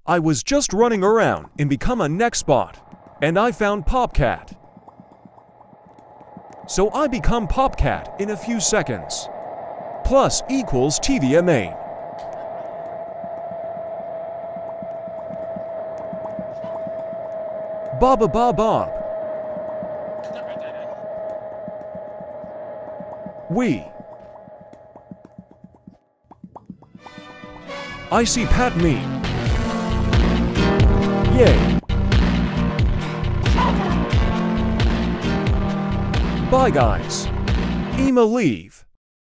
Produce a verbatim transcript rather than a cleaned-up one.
I was just running around and become a next bot, and I found Popcat. So I become Popcat in a few seconds. Plus equals T V M A. Baba Bob Bob. We. I see Pat me. Yay. Bye guys. Ema leave.